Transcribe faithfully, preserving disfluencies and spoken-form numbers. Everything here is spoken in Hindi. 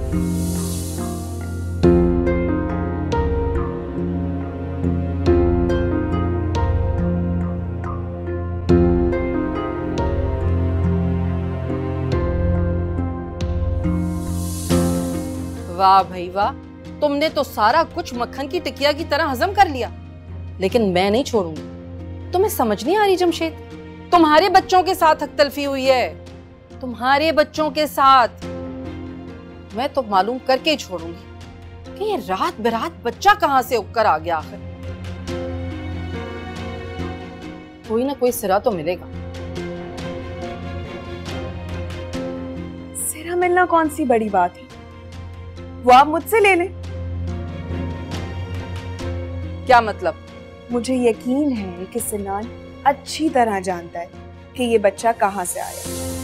वाह भाई वाह, तुमने तो सारा कुछ मक्खन की टिकिया की तरह हजम कर लिया, लेकिन मैं नहीं छोड़ूंगी। तुम्हें समझ नहीं आ रही जमशेद, तुम्हारे बच्चों के साथ हक तलफी हुई है, तुम्हारे बच्चों के साथ। मैं तो मालूम करके ही छोड़ूंगी कि ये रात बेरात बच्चा कहां से उगकर आ गया। आखिर कोई ना कोई सिरा तो मिलेगा। सिरा मिलना कौन सी बड़ी बात है, वो आप मुझसे ले लें। क्या मतलब? मुझे यकीन है कि सिनान अच्छी तरह जानता है कि ये बच्चा कहां से आया।